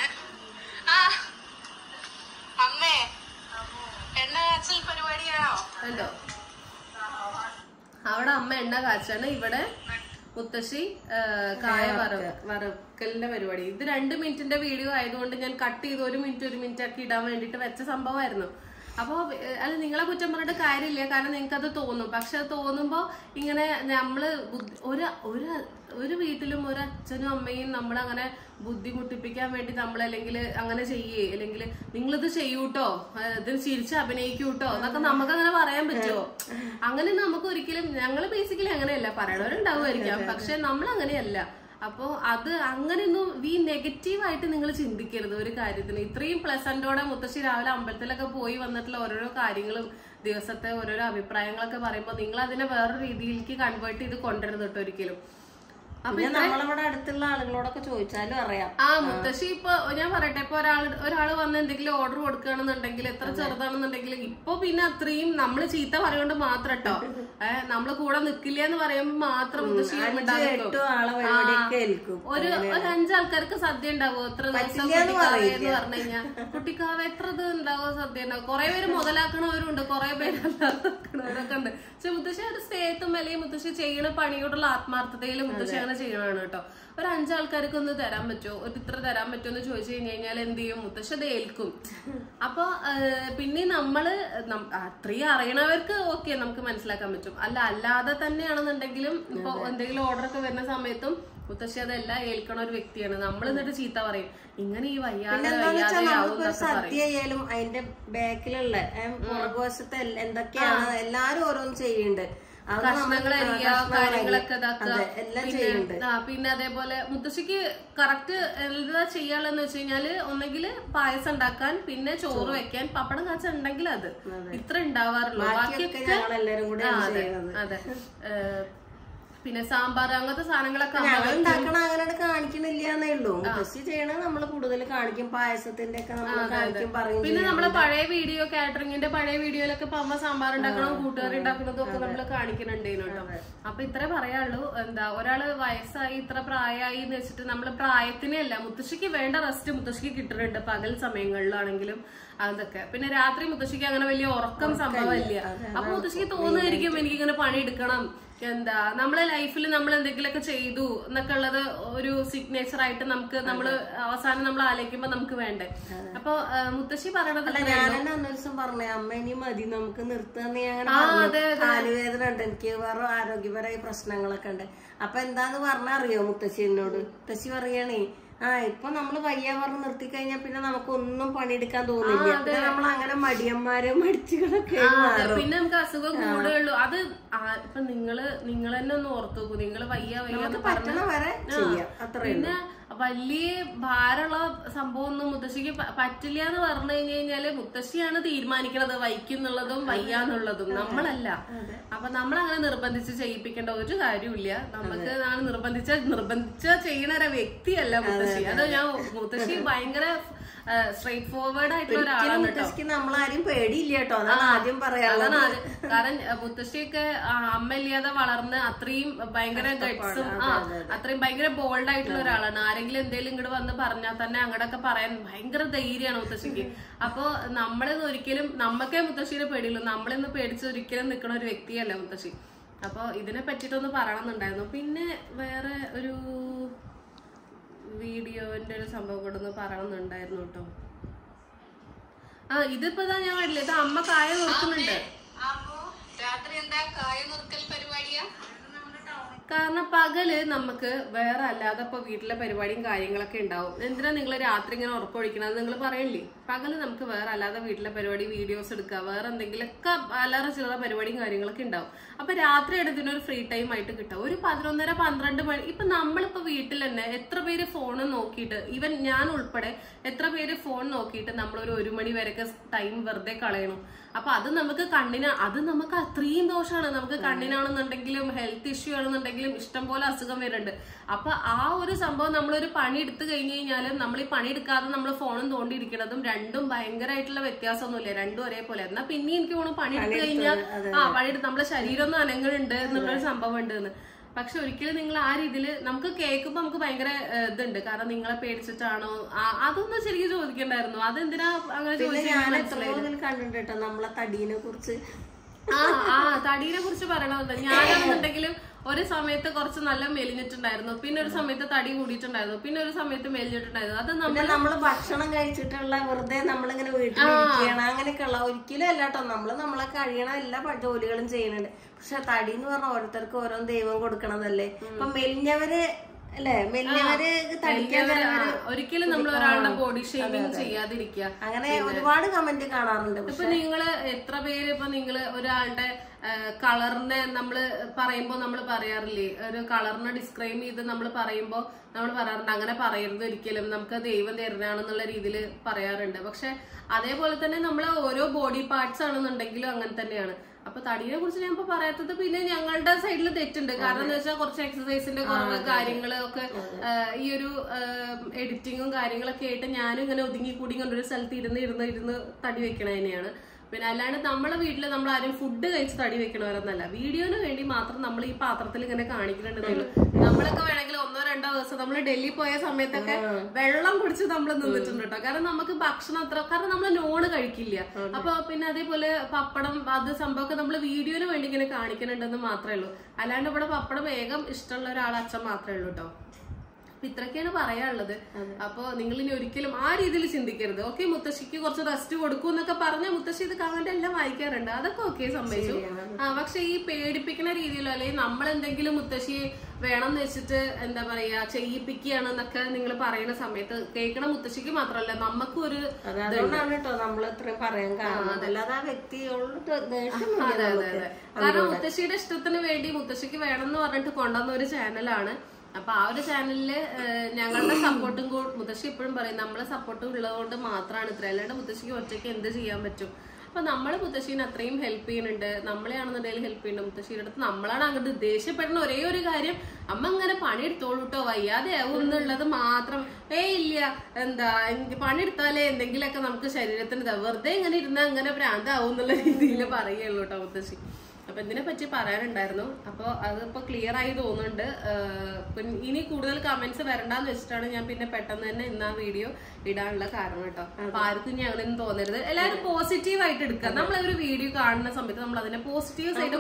അമ്മേ, എണ്ണ കാച്ചൽ പരിപാടിയാണോ? എന്തോ അവിടെ അമ്മ എണ്ണ കാച്ചാണ്, ഇവിടെ മുത്തശ്ശി കായ വറക്കലിന്റെ പരിപാടി. ഇത് 2 മിനിറ്റിന്റെ വീഡിയോ ആയതുകൊണ്ട് ഞാൻ കട്ട് ചെയ്ത് 1 മിനിറ്റ് ആക്കി ഇടാൻ വേണ്ടിട്ട് വെച്ച സംഭവമായിരുന്നു. അപ്പൊ അല്ല, നിങ്ങളെ കുറ്റം പറഞ്ഞിട്ട് കാര്യമില്ല, കാരണം നിങ്ങൾക്ക് അത് തോന്നും. പക്ഷെ അത് തോന്നുമ്പോ ഇങ്ങനെ നമ്മള് ഒരു വീട്ടിലും ഒരു അച്ഛനും അമ്മയും നമ്മളങ്ങനെ ബുദ്ധിമുട്ടിപ്പിക്കാൻ വേണ്ടി നമ്മളല്ലെങ്കിൽ അങ്ങനെ ചെയ്യേ, അല്ലെങ്കിൽ നിങ്ങളിത് ചെയ്യൂട്ടോ, ഇതിന് ചിരിച്ച് അഭിനയിക്കൂട്ടോ എന്നൊക്കെ നമുക്കങ്ങനെ പറയാൻ പറ്റുമോ? അങ്ങനെ നമുക്ക് ഒരിക്കലും, ഞങ്ങള് ബേസിക്കലി അങ്ങനെയല്ല, പറയണവരുണ്ടാവുമായിരിക്കാം, പക്ഷെ നമ്മൾ അങ്ങനെയല്ല. അപ്പൊ അത് അങ്ങനെയൊന്നും നെഗറ്റീവായിട്ട് നിങ്ങൾ ചിന്തിക്കരുത് ഒരു കാര്യത്തിന്. ഇത്രയും പ്ലസന്റോടെ മുത്തശ്ശി രാവിലെ അമ്പലത്തിലൊക്കെ പോയി വന്നിട്ടുള്ള ഓരോരോ കാര്യങ്ങളും ദിവസത്തെ ഓരോരോ അഭിപ്രായങ്ങളൊക്കെ പറയുമ്പോൾ നിങ്ങൾ അതിനെ വേറൊരു രീതിയിലേക്ക് കൺവേർട്ട് ചെയ്ത് കൊണ്ടുവരുന്നത് കേട്ടോ ഒരിക്കലും. നമ്മളിവിടെ അടുത്തുള്ള ആളുകളോടൊക്കെ ചോദിച്ചാലും അറിയാം. മുത്തശ്ശി ഇപ്പൊ ഞാൻ പറയട്ടെ, ഇപ്പൊ ഒരാള് വന്ന് എന്തെങ്കിലും ഓർഡർ കൊടുക്കുകയാണെന്നുണ്ടെങ്കിൽ, എത്ര ചെറുതാണെന്നുണ്ടെങ്കിൽ, ഇപ്പൊ പിന്നെ അത്രയും നമ്മള് ചീത്ത പറയുകൊണ്ട് മാത്രം കേട്ടോ, നമ്മള് കൂടെ നിക്കില്ല എന്ന് പറയുമ്പോ മാത്രം മുത്തശ്ശി ഒരു 5 ആൾക്കാർക്ക് സദ്യ ഉണ്ടാവും. എത്ര ദിവസം കുട്ടിക്കാവേ എന്ന് പറഞ്ഞു കഴിഞ്ഞാൽ കുട്ടിക്കാവ് എത്ര ഇത് ഉണ്ടാവോ സദ്യ ഉണ്ടാവും. കുറെ പേര് മുതലാക്കണവരുണ്ട്, കുറെ പേര് അല്ലാത്തവരൊക്കെ ഉണ്ട്. പക്ഷെ മുത്തശ്ശി ഒരു സ്നേഹത്തും അല്ലെങ്കിൽ മുത്തശ്ശി ചെയ്യണ പണിയോടുള്ള ആത്മാർത്ഥതയിലും മുത്തശ്ശി അങ്ങനെ ചെയ്യണമാണ് കേട്ടോ. ഒരു 5 ആൾക്കാർക്ക് ഒന്ന് തരാൻ പറ്റുമോ, ഇത്ര തരാൻ പറ്റുമോ എന്ന് ചോദിച്ചു കഴിഞ്ഞാൽ എന്ത് ചെയ്യും, മുത്തശ്ശി അത് ഏൽക്കും. അപ്പൊ പിന്നെ നമ്മള് അത്രയും അറിയണവർക്ക് ഓക്കെ നമുക്ക് മനസ്സിലാക്കാൻ പറ്റും. അല്ലാതെ തന്നെയാണെന്നുണ്ടെങ്കിലും ഇപ്പൊ എന്തെങ്കിലും ഓർഡർ ഒക്കെ വരുന്ന സമയത്തും മുത്തശ്ശി അതെല്ലാം ഏൽക്കണ ഒരു വ്യക്തിയാണ്. നമ്മൾ എന്നിട്ട് ചീത്ത പറയും, ഇങ്ങനെ ഈ സദ്യയായാലും അതിന്റെ ബാക്കിലുള്ള പുറകുവശത്തെ എന്തൊക്കെയാണ് എല്ലാരും ഓരോന്ന് ചെയ്യുന്നുണ്ട്. കഷ്ണങ്ങൾ അരിയുക, കാര്യങ്ങളൊക്കെ ഇതാക്കുക, പിന്നെ അതേപോലെ മുത്തശ്ശിക്ക് കറക്റ്റ് എന്താ ചെയ്യാനുള്ളതെന്ന് വെച്ച് കഴിഞ്ഞാല് ഒന്നെങ്കിൽ പായസം ഉണ്ടാക്കാൻ, പിന്നെ ചോറ് വെക്കാൻ, പപ്പടം കാച്ച ഉണ്ടെങ്കിൽ അത് ഇത്ര ഉണ്ടാവാറുള്ളൂ. ബാക്കിയൊക്കെ അതെ. പിന്നെ സാമ്പാർ അങ്ങനത്തെ സാധനങ്ങളൊക്കെ അങ്ങനെ കാണിക്കണില്ലേ ഉള്ളൂ. മുത്തശ്ശി ചെയ്യണ നമ്മള് കൂടുതൽ കാണിക്കും. പായസത്തിന്റെ ഒക്കെ നമ്മള് കാണിക്കും, പറയും. പിന്നെ നമ്മളെ പഴയ വീഡിയോ, കാറ്ററിംഗിന്റെ പഴയ വീഡിയോയിലൊക്കെ അമ്മ സാമ്പാർ ഉണ്ടാക്കണം, കൂട്ടുകാർ ഉണ്ടാക്കുന്നതും ഒക്കെ നമ്മള് കാണിക്കുന്നുണ്ടേനു കേട്ടോ. അപ്പൊ ഇത്രേ പറയാനുള്ളൂ. എന്താ, ഒരാള് വയസ്സായി ഇത്ര പ്രായമായി എന്ന് വെച്ചിട്ട് നമ്മള് പ്രായത്തിനെ അല്ല, മുത്തശ്ശിക്ക് വേണ്ട റെസ്റ്റ് മുത്തശ്ശിക്ക് കിട്ടുന്നുണ്ട് പകൽ സമയങ്ങളിലാണെങ്കിലും അതൊക്കെ. പിന്നെ രാത്രി മുത്തശ്ശിക്ക് അങ്ങനെ വലിയ ഉറക്കം സംഭവമില്ല. അപ്പൊ മുത്തശ്ശിക്ക് തോന്നുമായിരിക്കും എനിക്കിങ്ങനെ പണിയെടുക്കണം, എന്താ നമ്മളെ ലൈഫിൽ നമ്മൾ എന്തെങ്കിലുമൊക്കെ ചെയ്തു എന്നൊക്കെ ഉള്ളത് ഒരു സിഗ്നേച്ചർ ആയിട്ട് നമുക്ക് അവസാനം നമ്മൾ ആലോചിക്കുമ്പോ നമുക്ക് വേണ്ടേ. അപ്പൊ മുത്തശ്ശി പറയണത് ഞാൻ അന്നൊരു ദിവസം പറഞ്ഞേ, അമ്മ ഇനി മതി നമുക്ക് നിർത്താന്ന്. കാലുവേദന ഉണ്ട് എനിക്ക്, വേറെ ആരോഗ്യപരമായ പ്രശ്നങ്ങളൊക്കെ ഉണ്ട്. അപ്പൊ എന്താന്ന് പറഞ്ഞാ അറിയോ മുത്തശ്ശി എന്നോട്? മുത്തശ്ശി പറയണേ, ഇപ്പൊ നമ്മള് വയ്യ പറഞ്ഞ് നിർത്തി കഴിഞ്ഞാൽ പിന്നെ നമുക്ക് ഒന്നും പണിയെടുക്കാൻ തോന്നില്ല. പിന്നെ നമ്മൾ അങ്ങനെ മടിയന്മാരെ മടിച്ചുകളൊക്കെ പിന്നെ നമുക്ക് അസുഖം കൂടുകയുള്ളൂ. അത് ഇപ്പൊ നിങ്ങള് തന്നെ ഒന്ന് ഓർത്തു നോക്കൂ. നിങ്ങള് വയ്യ പറ്റണ വരെ ചെയ്യാം, അത്ര. പിന്നെ വലിയ ഭാരമുള്ള സംഭവം ഒന്നും മുത്തശ്ശിക്ക് പറ്റില്ല എന്ന് പറഞ്ഞു കഴിഞ്ഞാല് മുത്തശ്ശിയാണ് തീരുമാനിക്കണത് വയ്ക്കുന്നുള്ളതും വയ്യാന്നുള്ളതും, നമ്മളല്ല. അപ്പൊ നമ്മളങ്ങനെ നിർബന്ധിച്ച് ചെയ്യിപ്പിക്കേണ്ട ഒരു കാര്യമില്ല. നമുക്ക് നിർബന്ധിച്ച ചെയ്യണ ഒരു വ്യക്തിയല്ല മുത്തശ്ശി. അത് ഞാൻ മുത്തശ്ശി ഭയങ്കര സ്ട്രേറ്റ് ഫോർവേഡ് ആയിട്ടുള്ള ഒരാളാണ് കേട്ടോ. നമ്മളാരും പേടിയില്ല കേട്ടോ, അതാണ് ആദ്യം പറയാനുള്ളത്. കാരണം മുത്തശ്ശിയൊക്കെ അമ്മ ഇല്ലാതെ വളർന്ന് അത്രയും ഭയങ്കര ഗട്ട്സും അത്രയും ഭയങ്കര ബോൾഡ് ആയിട്ടുള്ള ഒരാളാണ്. ആരെങ്കിലും എന്തെങ്കിലും ഇങ്ങോട്ട് വന്ന് പറഞ്ഞാൽ തന്നെ അങ്ങോട്ടൊക്കെ പറയാൻ ഭയങ്കര ധൈര്യമാണ് മുത്തശ്ശിക്ക്. അപ്പൊ നമ്മളിന്ന് ഒരിക്കലും നമ്മക്കേ മുത്തശ്ശിനെ പേടിയുള്ളൂ, നമ്മളിന്ന് പേടിച്ച് ഒരിക്കലും നിൽക്കുന്ന ഒരു വ്യക്തിയല്ല മുത്തശ്ശി. അപ്പൊ ഇതിനെ പറ്റിയിട്ടൊന്ന് പറയണമെന്നുണ്ടായിരുന്നു. പിന്നെ വേറെ ഒരു വീഡിയോന്റെ ഒരു സംഭവം കൂടെ ഒന്ന് പറയണമെന്നുണ്ടായിരുന്നു കേട്ടോ. ഇതിപ്പോ ഞാൻ കണ്ടില്ല, ഇത് അമ്മ കായ നോക്കുന്നുണ്ട്. കാരണം പകല് നമുക്ക് വേറെ അല്ലാതെ ഇപ്പൊ വീട്ടിലെ പരിപാടിയും കാര്യങ്ങളൊക്കെ ഉണ്ടാവും. എന്തിനാ നിങ്ങൾ രാത്രി ഇങ്ങനെ ഉറപ്പൊഴിക്കണത് നിങ്ങൾ പറയില്ലേ? പകല് നമുക്ക് വേറെ അല്ലാതെ വീട്ടിലെ പരിപാടി വീഡിയോസ് എടുക്കുക, വേറെ എന്തെങ്കിലുമൊക്കെ അല്ലാതെ ചില പരിപാടിയും കാര്യങ്ങളൊക്കെ ഉണ്ടാവും. അപ്പൊ രാത്രി ഇതിനൊരു ഫ്രീ ടൈം ആയിട്ട് കിട്ടും. ഒരു 11:30-12 മണി. ഇപ്പൊ നമ്മളിപ്പോ വീട്ടിൽ തന്നെ എത്ര പേര് ഫോൺ നോക്കിയിട്ട്, ഈവൻ ഞാൻ ഉൾപ്പെടെ എത്ര പേര് ഫോൺ നോക്കിയിട്ട് നമ്മളൊരു 1 മണി വരെയൊക്കെ ടൈം വെറുതെ കളയണം. അപ്പൊ അത് നമുക്ക് നമുക്ക് അത്രയും ദോഷമാണ്. നമുക്ക് കണ്ണിനാണെന്നുണ്ടെങ്കിലും ഹെൽത്ത് ഇഷ്യൂ ആണെന്നുണ്ടെങ്കിലും ഇഷ്ടം പോലെ അസുഖം വരുന്നുണ്ട്. അപ്പൊ ആ ഒരു സംഭവം നമ്മളൊരു പണി എടുത്തു കഴിഞ്ഞു കഴിഞ്ഞാലും നമ്മൾ ഈ പണി എടുക്കാതെ നമ്മൾ ഫോണും തോണ്ടിയിരിക്കുന്നതും രണ്ടും ഭയങ്കരമായിട്ടുള്ള വ്യത്യാസമൊന്നുമില്ല, രണ്ടും ഒരേപോലെ. എന്നാൽ പിന്നെ എനിക്ക് തോന്നുന്നു പണി എടുത്തു കഴിഞ്ഞാൽ പണിയെടുത്ത് നമ്മളെ ശരീരം ഒന്നും അനങ്ങുന്നുണ്ട് എന്നുള്ളൊരു സംഭവം ഉണ്ട് എന്ന്. പക്ഷെ ഒരിക്കലും നിങ്ങൾ ആ രീതിയിൽ നമുക്ക് കേൾക്കുമ്പോ നമുക്ക് ഭയങ്കര ഇതുണ്ട്. കാരണം നിങ്ങളെ പേടിച്ചിട്ടാണോ അതൊന്നും ശരിക്കും ചോദിക്കണ്ടായിരുന്നു. അതെന്തിനാ അങ്ങനെ ചോദിച്ചാൽ കണ്ടിട്ടോ നമ്മളെ തടീനെ കുറിച്ച്. തടീനെ കുറിച്ച് പറയണമെന്നുണ്ട്. ഞാനാണെന്നുണ്ടെങ്കിലും ഒരു സമയത്ത് കുറച്ച് നല്ല മെലിഞ്ഞിട്ടുണ്ടായിരുന്നു, പിന്നെ ഒരു സമയത്ത് തടി കൂടിയിട്ടുണ്ടായിരുന്നു, പിന്നെ ഒരു സമയത്ത് മെലിഞ്ഞിട്ടുണ്ടായിരുന്നു. അത് നമ്മള് ഭക്ഷണം കഴിച്ചിട്ടുള്ള വെറുതെ നമ്മളിങ്ങനെ വീട്ടിലിരിക്കുകയാണ് അങ്ങനെയൊക്കെയുള്ള ഒരിക്കലും അല്ല കേട്ടോ. നമ്മളെ കഴിയണ എല്ലാ ജോലികളും ചെയ്യുന്നുണ്ട്. പക്ഷെ തടി എന്ന് പറഞ്ഞാൽ ഓരോരുത്തർക്ക് ഓരോ ദൈവം കൊടുക്കണതല്ലേ. ഇപ്പൊ മെലിഞ്ഞവര് അല്ലെ, മെലിഞ്ഞവര് തടിക്കാൻ ഒരിക്കലും നമ്മൾ ഒരാളുടെ ബോഡി ഷേമിങ് ചെയ്യാതിരിക്കുക. അങ്ങനെ ഒരുപാട് കമന്റ് കാണാറുണ്ട്. ഇപ്പൊ നിങ്ങള് എത്ര പേര് ഇപ്പൊ നിങ്ങള് ഒരാളുടെ കളറിനെ നമ്മള് പറയുമ്പോ നമ്മൾ പറയാറില്ലേ, ഒരു കളറിനെ ഡിസ്ക്രൈബ് ചെയ്ത് നമ്മൾ പറയുമ്പോ നമ്മൾ പറയാറുണ്ട് അങ്ങനെ പറയരുത് ഒരിക്കലും, നമുക്ക് ദൈവം തരുന്നതാണെന്നുള്ള രീതിയിൽ പറയാറുണ്ട്. പക്ഷെ അതേപോലെ തന്നെ നമ്മളെ ഓരോ ബോഡി പാർട്സ് ആണെന്നുണ്ടെങ്കിലും അങ്ങനെ തന്നെയാണ്. അപ്പൊ തടിയെ കുറിച്ച് ഞാൻ ഇപ്പൊ പറയാത്തത് പിന്നെ ഞങ്ങളുടെ സൈഡിൽ തെറ്റുണ്ട്. കാരണം എന്താ വെച്ചാൽ കുറച്ച് എക്സസൈസിന്റെ കുറവ് കാര്യങ്ങളൊക്കെ ഈ ഒരു എഡിറ്റിങ്ങും കാര്യങ്ങളൊക്കെ ആയിട്ട് ഞാനും ഇങ്ങനെ ഒതുങ്ങിക്കൂടി കൊണ്ടൊരു സ്ഥലത്ത് ഇരുന്ന് തടി വെക്കണ തന്നെയാണ്. പിന്നെ അല്ലാണ്ട് നമ്മളെ വീട്ടില് നമ്മൾ ആരും ഫുഡ് കഴിച്ച് തടി വെക്കണവരെന്നല്ല, വീഡിയോന് വേണ്ടി മാത്രം നമ്മൾ ഈ പാത്രത്തിൽ ഇങ്ങനെ കാണിക്കുന്നുണ്ടെന്നുള്ളൂ. നമ്മളൊക്കെ വേണമെങ്കിൽ 1-2 ദിവസം നമ്മൾ ഡൽഹി പോയ സമയത്തൊക്കെ വെള്ളം കുടിച്ച് നമ്മൾ നിന്നിട്ടുണ്ട് കേട്ടോ. കാരണം നമുക്ക് ഭക്ഷണം കാരണം നമ്മൾ നോണ് കഴിക്കില്ല. അപ്പൊ പിന്നെ അതേപോലെ പപ്പടം അത് സംഭവമൊക്കെ നമ്മൾ വീഡിയോന് വേണ്ടി ഇങ്ങനെ കാണിക്കുന്നുണ്ടെന്ന് മാത്രമേ ഉള്ളൂ. അല്ലാണ്ട് ഇവിടെ പപ്പടം വേഗം ഇഷ്ടമുള്ള ഒരാൾ അച്ഛൻ മാത്രമേ ഉള്ളൂ കേട്ടോ. ഇത്രയൊക്കെയാണ് പറയാനുള്ളത്. അപ്പൊ നിങ്ങൾ ഇനി ഒരിക്കലും ആ രീതിയിൽ ചിന്തിക്കരുത്. ഓക്കെ, മുത്തശ്ശിക്ക് കുറച്ച് റെസ്റ്റ് കൊടുക്കും എന്നൊക്കെ പറഞ്ഞ മുത്തശ്ശി ഇത് കമന്റ് എല്ലാം വായിക്കാറുണ്ട്, അതൊക്കെ ഓക്കെ സമ്മതിച്ചു. പക്ഷെ ഈ പേടിപ്പിക്കുന്ന രീതിയിലോ അല്ലെങ്കിൽ നമ്മളെന്തെങ്കിലും മുത്തശ്ശി വേണമെന്ന് വെച്ചിട്ട് എന്താ പറയാ ചെയ്യിപ്പിക്കുകയാണെന്നൊക്കെ നിങ്ങൾ പറയുന്ന സമയത്ത് കേൾക്കണ മുത്തശ്ശിക്ക് മാത്രമല്ല നമുക്കും ഒരു പറയാൻ കാരണം കാരണം മുത്തശ്ശിയുടെ ഇഷ്ടത്തിന് വേണ്ടി മുത്തശ്ശിക്ക് വേണമെന്ന് പറഞ്ഞിട്ട് കൊണ്ടുവന്ന ഒരു ചാനലാണ്. അപ്പൊ ആ ഒരു ചാനലില് ഞങ്ങളുടെ സപ്പോർട്ടും മുത്തശ്ശി എപ്പോഴും പറയും നമ്മളെ സപ്പോർട്ടും ഉള്ളതുകൊണ്ട് മാത്രമാണ് ഇത്ര, അല്ലാണ്ട് മുത്തശ്ശിക്ക് ഒറ്റയ്ക്ക് എന്ത് ചെയ്യാൻ പറ്റും. അപ്പൊ നമ്മള് മുത്തശ്ശീനെ അത്രയും ഹെൽപ്പ് ചെയ്യുന്നുണ്ട്, നമ്മളെയാണെന്നുണ്ടെങ്കിൽ ഹെൽപ്പ് ചെയ്യുന്നുണ്ട്. മുത്തശ്ശിയുടെ അടുത്ത് നമ്മളാണ് അങ്ങോട്ട് ദേഷ്യപ്പെടുന്ന ഒരേ ഒരു കാര്യം, അമ്മ ഇങ്ങനെ പണിയെടുത്തോളൂ കേട്ടോ വയ്യാതെ ആവും എന്നുള്ളത് മാത്രം. ഇല്ല എന്താ എനിക്ക് പണിയെടുത്താലേ എന്തെങ്കിലുമൊക്കെ നമുക്ക് ശരീരത്തിന് വെറുതെ ഇങ്ങനെ ഇരുന്നാൽ അങ്ങനെ ഭ്രാന്താവും എന്നുള്ള രീതിയിൽ പറയുള്ളൂ കേട്ടോ മുത്തശ്ശി. അപ്പൊ ഇതിനെ പറ്റി പറയാനുണ്ടായിരുന്നു. അപ്പൊ അതിപ്പോ ക്ലിയർ ആയി തോന്നുന്നുണ്ട്. ഇനി കൂടുതൽ കമന്റ്സ് വരണ്ടെന്ന് വെച്ചിട്ടാണ് ഞാൻ പിന്നെ പെട്ടെന്ന് തന്നെ ഇന്ന് ആ വീഡിയോ ഇടാനുള്ള കാരണം കേട്ടോ. അപ്പൊ ആർക്കും ഇനി അങ്ങനെയൊന്നും തോന്നരുത്, എല്ലാവരും പോസിറ്റീവ് ആയിട്ട് എടുക്കുക. നമ്മളൊരു വീഡിയോ കാണുന്ന സമയത്ത് നമ്മൾ അതിനെ പോസിറ്റീവ് സൈഡ്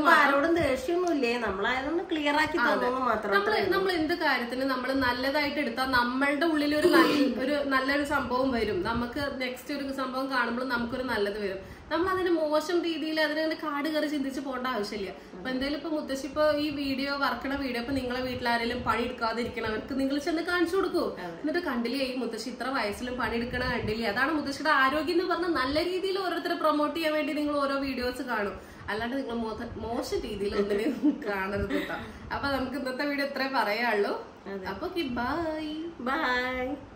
നമ്മൾ എന്ത് കാര്യത്തിന് നമ്മൾ നല്ലതായിട്ട് എടുത്താൽ നമ്മളുടെ ഉള്ളിൽ ഒരു നല്ലൊരു സംഭവം വരും. നമുക്ക് നെക്സ്റ്റ് ഒരു സംഭവം കാണുമ്പോൾ നമുക്കൊരു നല്ലത് വരും. നമ്മൾ അതിന് മോശം രീതിയിൽ അതിനെ കാട് കയറി ചിന്തിച്ച് പോകേണ്ട ആവശ്യമില്ല. അപ്പൊ എന്തായാലും ഇപ്പൊ മുത്തശ്ശി ഇപ്പൊ ഈ വീഡിയോ വർക്കണ വീഡിയോ ഇപ്പൊ നിങ്ങളെ വീട്ടിലാരെങ്കിലും പണി എടുക്കാതിരിക്കണവർക്ക് നിങ്ങൾ ചെന്ന് കാണിച്ചു കൊടുക്കൂ. എന്നിട്ട് കണ്ടില്ലേ ഈ മുത്തശ്ശി ഇത്ര വയസ്സിലും പണിയെടുക്കണ കണ്ടില്ലേ, അതാണ് മുത്തശ്ശിയുടെ ആരോഗ്യം എന്ന് പറഞ്ഞാൽ നല്ല രീതിയിൽ ഓരോരുത്തരെ പ്രൊമോട്ട് ചെയ്യാൻ വേണ്ടി നിങ്ങൾ ഓരോ വീഡിയോസ് കാണും. അല്ലാണ്ട് നിങ്ങൾ മോശം രീതിയിൽ ഒന്നിനും കാണരുത് കേട്ടോ. അപ്പൊ നമുക്ക് ഇന്നത്തെ വീഡിയോ ഇത്രേ പറയാനുള്ളൂ. അപ്പൊ ബൈ.